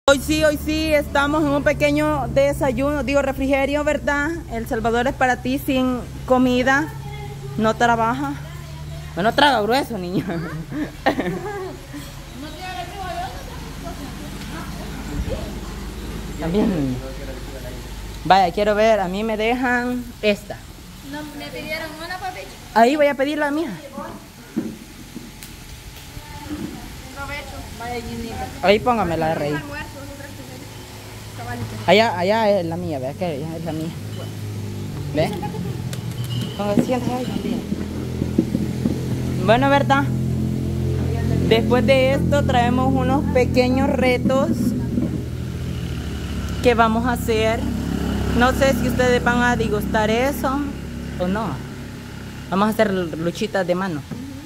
Hoy sí, estamos en un pequeño desayuno, digo refrigerio, ¿verdad? El Salvador es para ti, sin comida, no trabaja. Bueno, traga grueso, niña. También, niña. Vaya, quiero ver, a mí me dejan esta. No, me pidieron una, papi. Ahí voy a pedir la mía. Ahí póngame la de rey. Allá es la mía, vea que es la mía. ¿Ve? Siéntate ahí también. Bueno, ¿verdad? Después de esto traemos unos pequeños retos que vamos a hacer. No sé si ustedes van a degustar eso o no. Vamos a hacer luchitas de mano.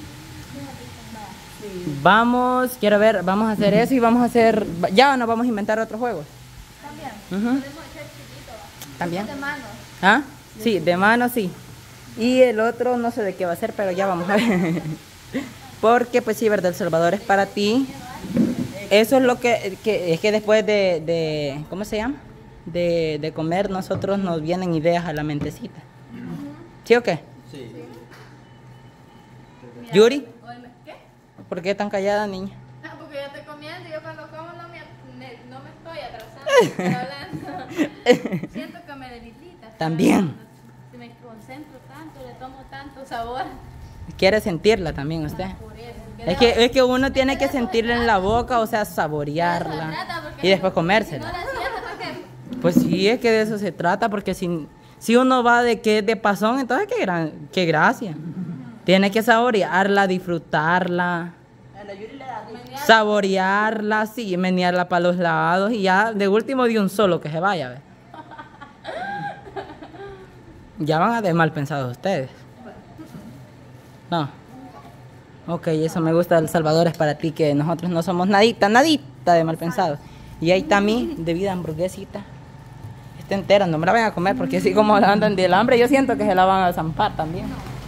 Vamos, quiero ver, vamos a hacer eso y vamos a hacer... Ya nos vamos a inventar otros juegos. También. Podemos hacer chiquito. También. De mano. ¿Ah? Sí, de mano sí. Y el otro no sé de qué va a ser, pero ya vamos a ver. Porque pues sí, verdad, El Salvador es para ti. Eso es lo que es que después de ¿cómo se llama? De comer nosotros nos vienen ideas a la mentecita. ¿Sí o qué? Sí. ¿Yuri? ¿Qué? ¿Por qué tan callada, niña? No, porque yo estoy comiendo y yo cuando como no me estoy atrasando, estoy hablando. Siento que me debilita. También. Si me concentro tanto, le tomo tanto sabor. ¿Quiere sentirla también usted? Por eso, Es que uno tiene que sentirla en la boca, o sea, saborearla y después comérsela. No la siento, ¿por qué? Pues sí, es que de eso se trata, porque si uno va de que de pasón, entonces qué gracia. Tiene que saborearla, disfrutarla, saborearla, sí, menearla para los lados y ya de último de un solo que se vaya. ¿Ve? Ya van a de mal pensados ustedes. No. Ok, eso me gusta del Salvador es para ti, que nosotros no somos nadita de mal pensados. Y ahí está mi debida hamburguesita. Está entera, no me la vayan a comer porque así como andan del hambre, yo siento que se la van a zampar también.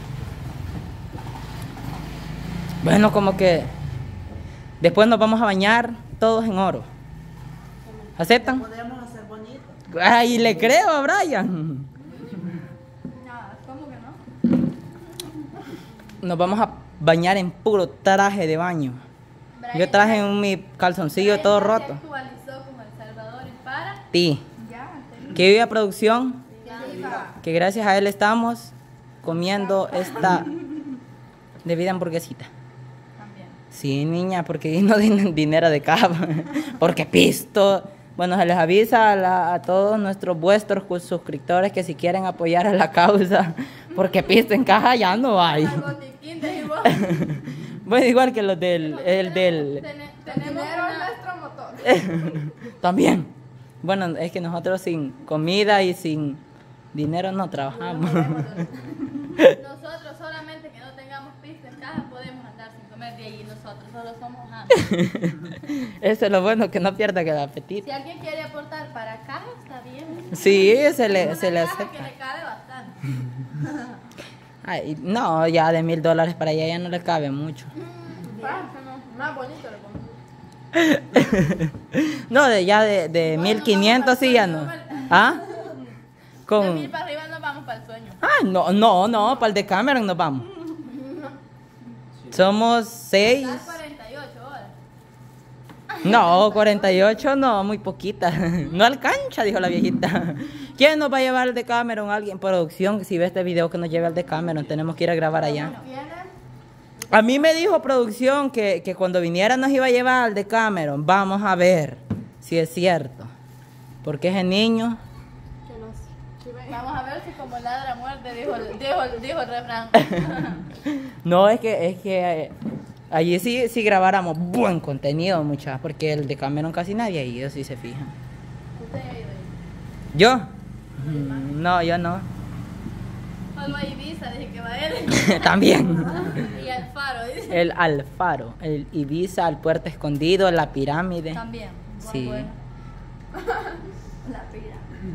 Bueno, como que después nos vamos a bañar todos en oro. ¿Aceptan? Podríamos hacer bonito. Ay, le creo a Brian. No, ¿cómo que no? Nos vamos a bañar en puro traje de baño. Yo traje mi calzoncillo todo roto. Actualizó como El Salvador es para Sí. Que viva producción. Que gracias a él estamos comiendo esta debida hamburguesita. Sí, niña, porque no tienen dinero de cava. Porque pisto. Bueno, se les avisa a todos vuestros suscriptores que si quieren apoyar a la causa, porque pisto en caja ya no hay. Bueno, igual que los del... Tenemos nuestro motor. También. Bueno, es que nosotros sin comida y sin dinero no trabajamos. Nosotros solamente que no tengamos pisto en caja podemos andar sin comer de ahí. Nosotros solo somos hambre. Eso es lo bueno, que no pierda el apetito. Si alguien quiere aportar para caja, está bien. Sí, se le caja acepta. que le cabe bastante. Ay, no, ya de $1000 para allá ya no le cabe mucho. Más bonito le pongo. No, de 1500 sí ya no. ¿Ah? De 1000 para arriba nos vamos para el sueño. Ah, no, para el de Cameron nos vamos. Somos 6. Estás 48 horas. No, 48 no, muy poquita. No alcanza, dijo la viejita. ¿Quién nos va a llevar al de Cameron? Alguien, producción, si ve este video que nos lleve al de Cameron, tenemos que ir a grabar allá. A mí me dijo producción que cuando viniera nos iba a llevar al de Cameron. Vamos a ver si es cierto. Porque ese niño... Vamos a ver si como ladra muerte, dijo el refrán. No, es que allí sí grabáramos buen contenido, muchachos, porque el de Cameron casi nadie ha ido, si se fijan. ¿Usted ha ido ahí? ¿Yo? No, yo no. Solo a Ibiza, dije que va él. También. Y al faro, dice. El Alfaro, el Ibiza, el Puerto Escondido, la pirámide. También. Sí. Bueno. La pirámide.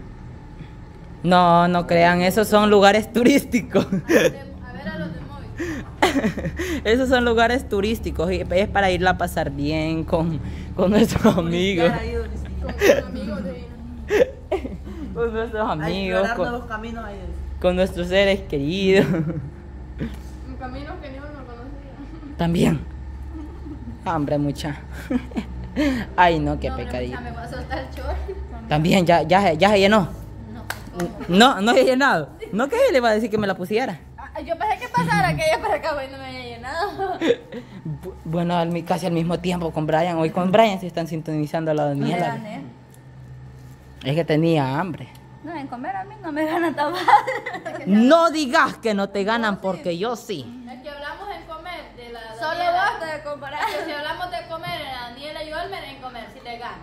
No crean, esos son lugares turísticos. A ver a los de móvil. Esos son lugares turísticos y es para irla a pasar bien con nuestros amigos. Ya ha ido ni siquiera. Con amigos de Con nuestros amigos, Explorar con, nuevos caminos ahí. con nuestros seres queridos. en caminos que ni uno conocía. También. Hambre mucha. Ay no, qué No, hombre, pecadillo. mucha, me voy a soltar el short. También, ya se llenó. No. No se ha llenado. No que le iba a decir que me la pusiera. Yo pensé que pasara que ella para acá, güey, no me había llenado. Bueno, casi al mismo tiempo con Brian. Hoy con Brian se están sintonizando a la Daniela. Es que tenía hambre. No, en comer a mí no me ganan tan mal. No digas que no te ganan porque yo sí. Es que hablamos en comer de la Solo basta de comparar. Que si hablamos de comer, Daniela y Olmer en comer, si le ganan.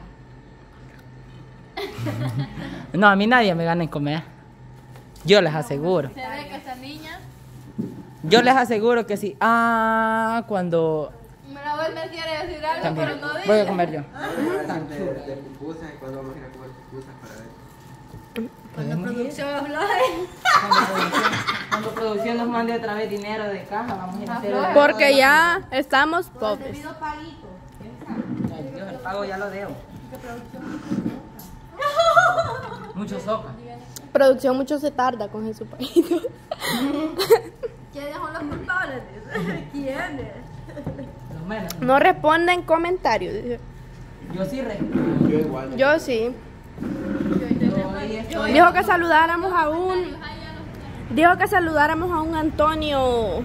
No, a mí nadie me gana en comer. Yo les aseguro. Se ve que esta niña, Yo les aseguro que sí. Ah, cuando... la Olmer quiere decir algo, También. pero no dice. Voy a comer yo. De pupusas y cuando vamos a ir a comer pupusas para ver. Cuando producción habló Cuando producción nos mande otra vez dinero de caja, vamos a ir a hacer... Porque ya estamos pobres. Ay, Dios, el pago ya lo debo. Mucho sopa. Producción mucho se tarda con Jesús Paguito. ¿Quiénes son los culpables? ¿Quiénes? Los menos. No responden comentarios. Dice. Yo sí respondo. Yo igual. Yo sí. Yo Dijo que saludáramos a un... Dijo que saludáramos a un Antonio...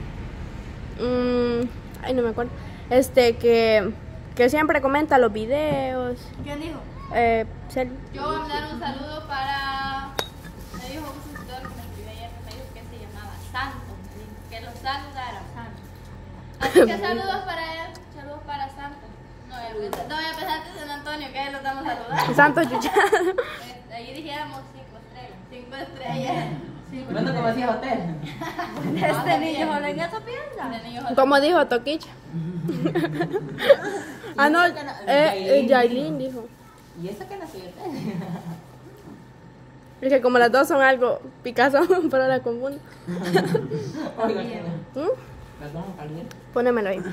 ay, no me acuerdo. Que siempre comenta los videos. ¿Quién dijo? Cel- Yo voy a mandar un saludo para. Me dijo un suscriptor que me escribió ayer que me dijo que se llamaba Santos. Me dijo que lo saludara Santos. Así que saludos para él. Saludos para Santos. No voy a pensar que es San Antonio, que él lo estamos saludando. Santos Chuchado. Ahí dijéramos 5 estrellas. 5 estrellas. ¿Cuándo como decía hotel? Este niño solo en eso piensa. Este niño Como dijo Toquicha. Ah, no, Yailin dijo. ¿Y esa que nació Es que como las dos son algo Picasso, pero la confundo. Oiga, ¿Mm? las vamos a caliente. Pónemelo ahí.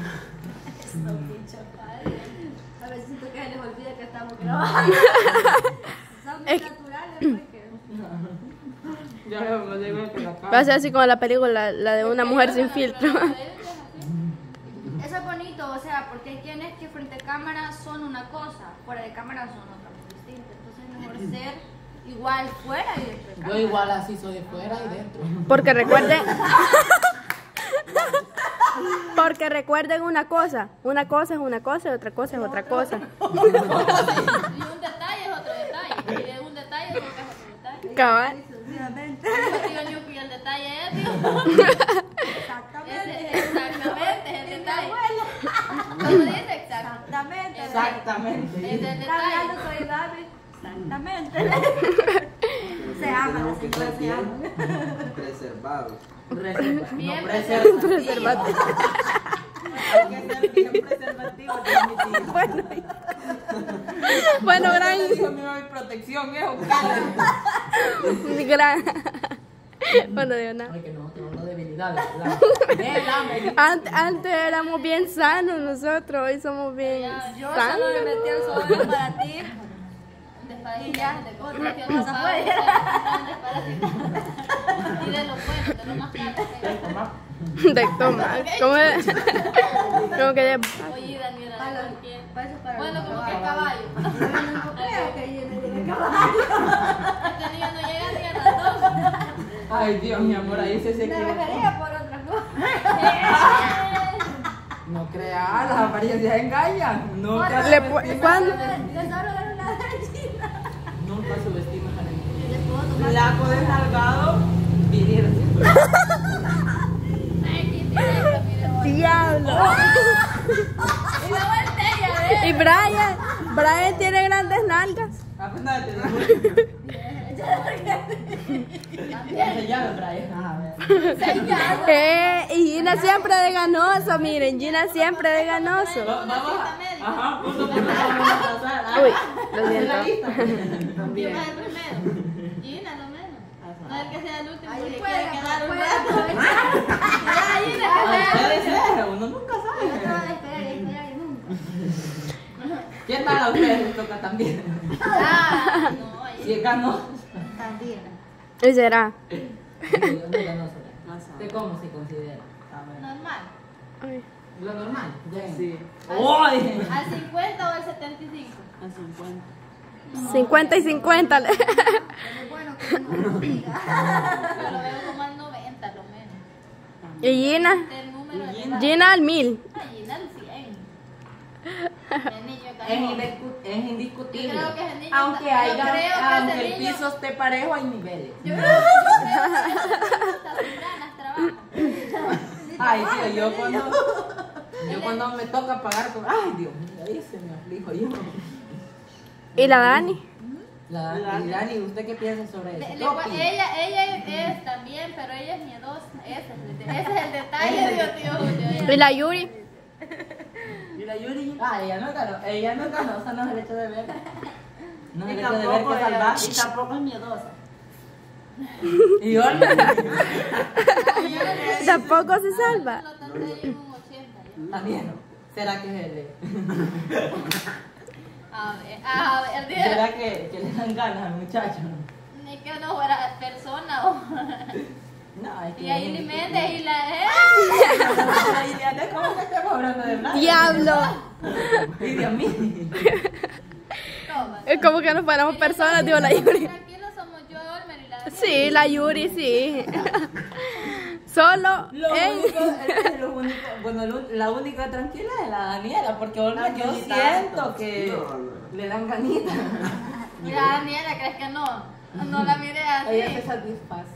A veces siento que se les olvida que estamos grabando. Son Es que- naturales, porque. Ya me digo que la Va a ser así como la película, la de una mujer sin filtro. Eso es bonito, o sea, porque hay quienes que frente a cámara son una cosa, fuera de cámara son otra muy distinta. Entonces es mejor ser igual fuera y dentro de cámara. Yo igual así soy de fuera y dentro. Porque recuerden. Porque recuerden una cosa es una cosa y otra cosa es otra cosa. Y un detalle es otro detalle. Y de un detalle es otro detalle. Cabal. Digo, Ñuco, y el detalle es, digo. Exactamente, es el detalle. ¿Cómo dice? Exactamente. Exactamente. Es el detalle. Soy Gaby. Exactamente. Se aman, Tenemos que así estar se bien aman. preservados. Bien Preservativo. Hay que ser bien preservativo. Bueno, gran. mi protección, eso. Gran. Bueno, digo nada. Ay, que no, tengo debilidad. Antes éramos bien sanos nosotros, hoy somos bien Yo solo sanos. le metí el sobre para ti. Y ya, de otra que otra cosa. Y de lo bueno, de lo más caro. De toma. ¿Cómo es? Como que Oye, Daniela, bueno, como que caballo. No creo que llegue caballo. Este niño no llega ni a las 2. Ay, Dios, mi amor, ahí se Me equivocó. dejaría por otra cosa. No creas, las apariencias engañan. Nunca le ¿cuándo? Nunca subestimas a la gente. Flaco desnalgado. Vivir. Diablo. Y Brian tiene grandes nalgas. Ah, pues nada, te digo. Enseñame, Brian. A ver. Y Gina siempre de ganoso, miren, Gina siempre de ganoso. Vamos a... Ajá, punto por punto vamos a pasar. Ah, Uy, lo ¿en la siento. lista? También. Gina es el primero. Gina lo menos. No es que sea el último. Porque puede, quiere quedar un puede. rato. Ahí Ah, puede ser, uno nunca sabe. no te van a esperar, ahí nunca. ¿Quién tal a ustedes les toca también? Ah, no, ahí. Si ganó. También. ¿Y será? Yo no ganó sola. ¿Usted cómo se considera? Normal. Ay. Lo normal. Bien. Sí, ¡Uy! ¿Al 50 o al 75? a 50. 50 y 50. Pero es bueno que uno lo diga. Yo lo veo como al 90, lo menos. ¿Y Gina? El número de Gina al 1000. Gina al 100. El niño Es ganó. indiscutible. Yo creo que ese niño aunque está- haya, yo creo que aunque ese el niño- piso esté parejo, hay niveles. Yo creo que estas tempranas trabajan. Ay, tío, yo cuando me toca pagar, ay, Dios mío, ahí se me aflijo yo. ¿Y la Dani? Y Dani, ¿usted qué piensa sobre eso? ¿Qué opina? Ella es también, pero ella es miedosa. Ese es el detalle, Dios mío. ¿Y la Yuri? ¿Y la Yuri? Ah, ella no es ganosa, no es el hecho de ver. No es Y el hecho de ver tampoco, que salvar. y tampoco es miedosa. Y yo Tampoco se salva. Lo tendré en un 80. también. ¿Será que es él? A ver, ¿Será que le dan ganas al muchacho? ni que no fuera persona. O... No, es que. Y ahí ni Méndez y la. ¿Cómo que estamos hablando de blanco? Diablo. Y Dios mío. Toma. Es como que no fuéramos personas, digo la Yuri. Tranquilos somos yo, Olmer y la Daniela. Sí, la Yuri, sí. Solo La única tranquila es la Daniela, porque Olga No, yo ni siento tanto. que No. le dan ganitas. Mira, Daniela, ¿crees que no? No la mire así. Ella se satisface.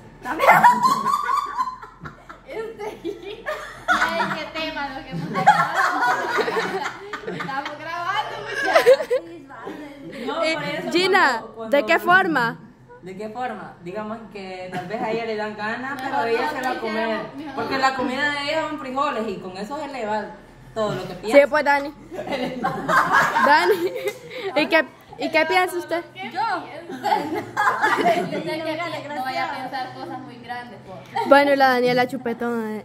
Ay, qué tema lo que hemos grabado. Estamos grabando, muchachos. No, por eso Gina, cuando- ¿de qué forma? ¿De qué forma? Digamos que tal vez a ella le dan ganas, pero Mejor ella no se va a comer. mejor Porque no. la comida de ella son frijoles y con eso se le va todo lo que Sí, piensa. pues Dani. Dani. ¿Y qué piensa usted? Yo. Yo sé que no vaya a pensar cosas muy grandes. Por. Bueno, y la Daniela chupetona.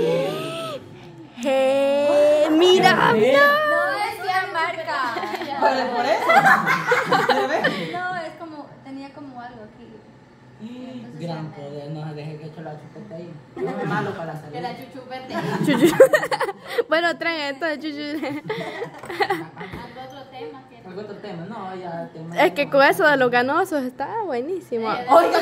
Mira, No decía marca. Por eso. ¿Ya ves? No, es como, tenía como algo aquí. Gran poder, no deje que eche la chupeta ahí. No es malo para Que la salir. chuchupete. Chuchu. Bueno, traen esto de chuchu. Algo otro tema que. ¿Algún otro tema? No, ya tema. Es que con eso de los ganosos está buenísimo. Oiga,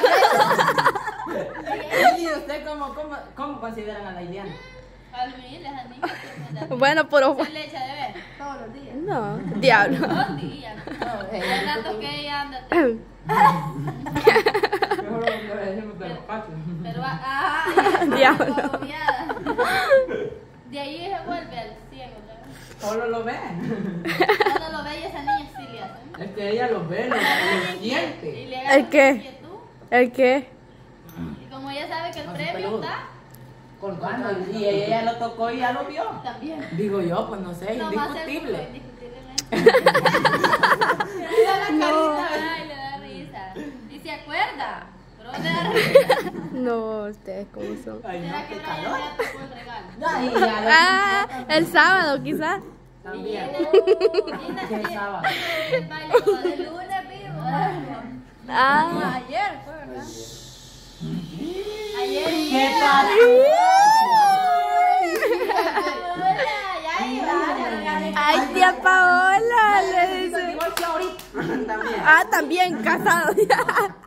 ¿y usted cómo consideran a la Iliana? A mí les han dicho que me da. Bueno, pero. ¿Se le echa de ver? Todos los días. No, diablo. Todos los días. El rato que ella anda. Mejor lo decimos de los pachos. Pero Diablo. De ahí se vuelve al ciego. Solo lo ve. Cuando lo ve y esa niña sí le hace. Es que ella lo ve, lo Y siente. le agarra ¿El qué? inquietud. ¿El qué? Y como ella sabe que el Con su premio peludo. está, Colgando. Y ella ya lo tocó y ya lo vio. también. Digo yo, pues no sé, No va a ser indiscutible. indiscutiblemente. Le da la carita, ay, le da risa. Y se acuerda, pero le da risa. No, ustedes cómo son. Ay, ¿Será no, que qué Brian calor. ya tocó el regalo? Ay, ya lo Ah, el sábado quizás. también. Gina, ¿Qué sí, sábado? el baile todo de lunes, vivo. Ah, Ayer fue, ¿verdad? Ayer. ¿Qué pasa? ay, tía Paola, le dice. Igual que ahorita. También. Ah, también casado ya.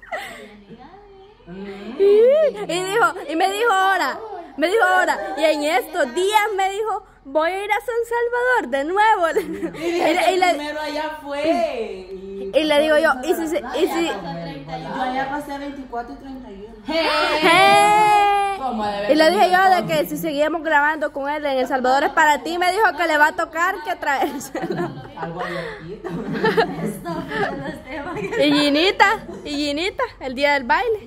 Y me dijo ahora, y en estos días me dijo, voy a ir a San Salvador de nuevo. Y primero allá fue. Y le digo yo, y si Yo allá pasé 24 y 31. ¿Cómo debe y le dije ser? yo de que si seguíamos grabando con él en El Salvador es para ti, me dijo que le va a tocar que traérselo. Algo abiertito. Y Ginita, el día del baile.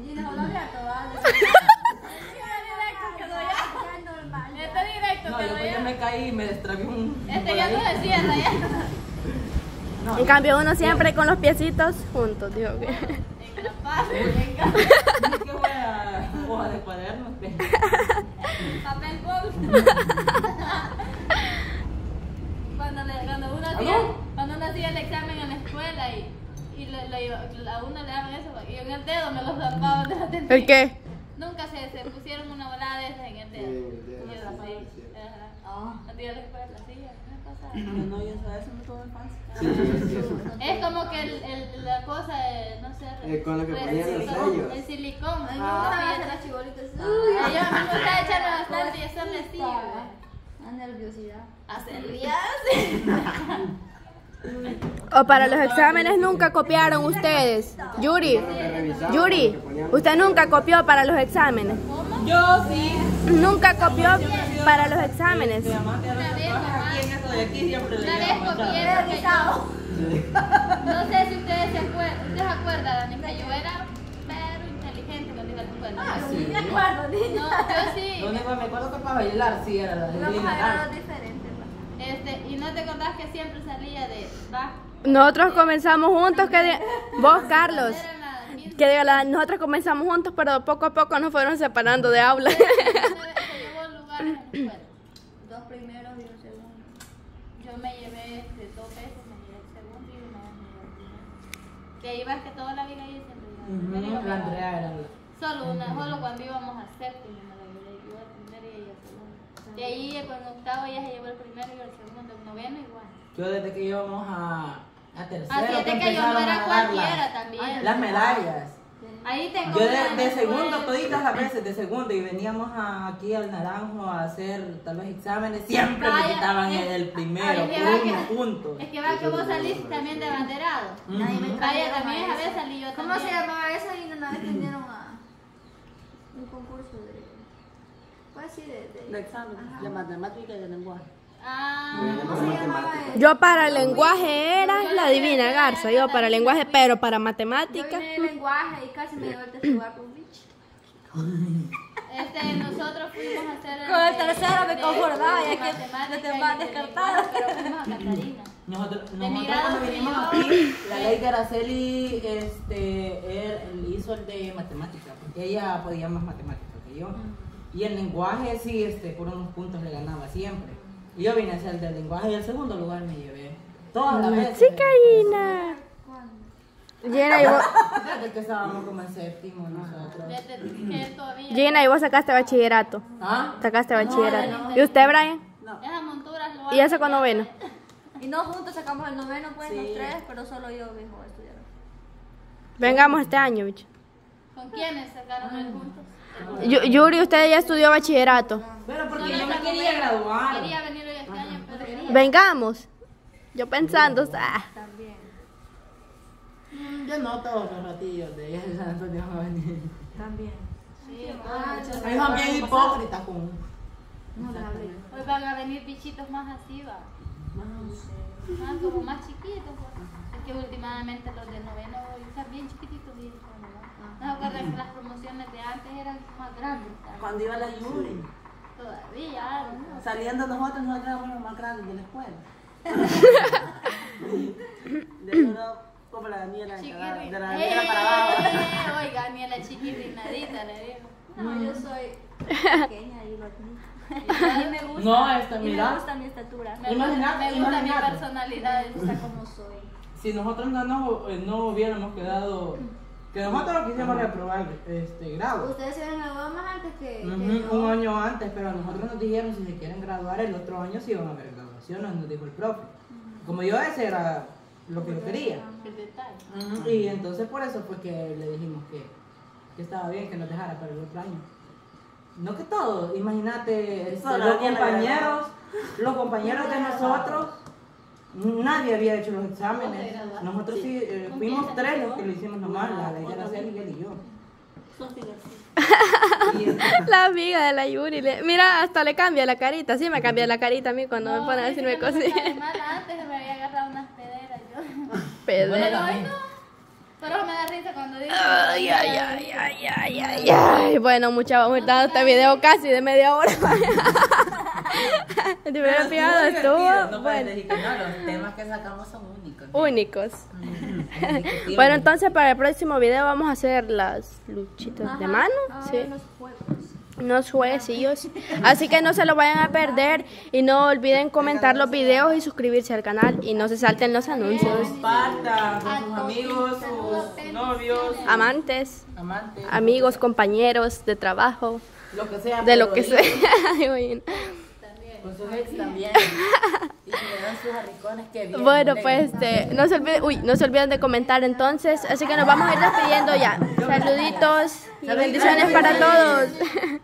Este directo No, que yo, no pues, yo ya. me caí y me destrabé un. Este ya no se cierra ya. No, En cambio uno siempre con los piecitos juntos, digo que. En la paz, venga. es que voy a hoja de cuadernos. Papel bol. Cuando uno ¿Aló? cuando uno uno hacía el examen en la escuela y a uno le daban eso y en el dedo me los zampaban de la tendencia. ¿El qué? Nunca se pusieron una volada de esas en el dedo. Sí, Y yo así. A ti a la escuela, sí, me pasaba. No, yo eso me todo fácil. Sí. Es como que la cosa, no sé, Con lo que ponían los sellos. el silicón. Ay, ¿no? me gusta Sí, hacer las chibolitas. a yo me gusta echarme bastante y hacerle así. La nerviosidad. Hacerle O para los exámenes nunca copiaron ustedes. Yuri, usted nunca copió para los exámenes. Yo sí. Nunca copió para los exámenes. Diamante aquí en esto de aquí siempre le Una vez llevamos copié atrás. porque yo, no sé si ustedes se acuerdan, Dani, que yo era pero inteligente cuando iba a la escuela. Sí, me acuerdo, No, yo sí. Lo único que me acuerdo que para bailar sí era la de Vamos a Lina. grados diferentes. Y no te acordás que siempre salía de Nosotros comenzamos juntos, vos Carlos, Era la misma. que diga nosotros comenzamos juntos, pero poco a poco nos fueron separando de aula. Se llevó lugares en la escuela. 2 primeros y 1 segundo. Yo me llevé de 2 veces, me llevé el segundo y una vez me llevé el primero. Que ibas que toda la vida ahí siempre iba. La Andrea era la... Solo cuando íbamos a séptimo me la llevé yo el primero y ella el segundo. Y ahí con octavo ella se llevó el primero y el segundo, el noveno igual. Yo desde que íbamos a tercero. Así es de que yo no empezaron era a dar cualquiera también. las medallas. Ahí tengo Yo una de en la segundo, escuela. toditas las veces de segundo, y veníamos aquí al Naranjo a hacer tal vez exámenes, siempre me Vaya, quitaban es- el primero, Ay, es que va por que- unos puntos. Es que va que vos saliste también de abanderado. Nadie me Vaya, trajeron también a esa vez eso. salí yo ¿Cómo también. se llamaba eso? Y una vez vinieron a un concurso de... Pues sí, De examen, Ajá. de matemática y de lenguaje. Ah, ¿Cómo se llamaba eso? Yo para el lenguaje era la divina Garza, yo para el lenguaje, pero para Yo matemáticas. vine en lenguaje y casi me llevo el testigo con bicho. nosotros fuimos a hacer Con el tercero me de concordaba, y es que matemática los y demás de descartados. lenguaje, pero fuimos a Catarina. Nosotros mi grado cuando vinimos yo- aquí, la ley de Araceli hizo el de matemática, porque ella podía más matemática que yo. Y el lenguaje sí, por unos puntos le ganaba siempre. Y yo vine a hacer el del lenguaje y el segundo lugar me llevé. Todas las veces. Sí, Karina. Gina, y vos, Desde que estábamos como en séptimo nosotros. Desde que él todavía. Gina, y vos sacaste bachillerato. ¿Ah? Sacaste bachillerato. ¿Y usted, Brian? Esas monturas lo ¿Y eso cuando vino? Y no juntos sacamos el noveno, pues, los 3, pero solo yo vengo a estudiar. Vengamos este año, bicho. ¿Con quiénes sacaron el juntos? Yuri, usted ya estudió bachillerato. Pero porque No, yo me también quería graduar. Quería venir hoy este año, pero Vengamos. Yo pensando, También. Yo no todos los ratillos de San Antonio van a venir. También. sí, Ellos son bien hipócritas con... No le hablé. hoy van a venir bichitos más así, va. Como más chiquitos. Pues. Es que últimamente los de noveno están bien chiquititos. Y no se acuerdan que las promociones de antes eran más grandes. ¿sabes? Cuando iba la Yuri, Todavía, ¿no? saliendo nosotros éramos los más grandes de la escuela. De uno como la Daniela, de la Daniela para abajo. Oiga, ni a la chiquirinadita le digo. No, yo soy pequeña y lo admito. A mí me gusta. No, Y me mira, gusta mi estatura. Me Imagínate, gusta mi imagínate. personalidad. Me gusta como soy. si nosotros no hubiéramos quedado, que nosotros no quisimos reprobar grado. Ustedes se habían graduado más antes que Ujú, un año antes, pero a nosotros nos dijeron si se quieren graduar el otro año si iban a haber graduaciones, nos dijo el profe. Como yo ese era lo que yo quería. El detalle. Ujú, y entonces por eso fue que le dijimos que estaba bien que nos dejara para el otro año. No que todo, imagínate, los compañeros de nosotros, nadie había hecho los exámenes. Nosotros sí, fuimos 3 los que lo hicimos nomás, la de Araceli, Miguel y yo. Y, La amiga de la Yuri. Mira, hasta le cambia la carita. Sí, me cambia la carita a mí cuando me pone a decirme cosas. Antes me había agarrado unas pederas yo. Pedro. Pero hoy no. Pero me da risa cuando dice. Ay, ay, ay, ay, ay, ay, ay. Bueno, mucha vamos a ir dando este video casi de media hora. El primer pillado estuvo bueno, los temas que sacamos son únicos. únicos. Bueno, entonces para el próximo video vamos a hacer las luchitas de mano. Sí. los juegos. unos jueguecillos. Así que no se lo vayan a perder y no olviden comentar los videos y suscribirse al canal y no se salten los anuncios. Compartan con sus amigos, sus novios, Amantes, amantes, amigos, compañeros de trabajo, lo que sea. de lo pero que sea. con sus ex también. Y si le dan sus arricones, que bien. Bueno, pues no se olviden de comentar entonces. Así que nos vamos a ir despidiendo ya. Saluditos y bendiciones para todos.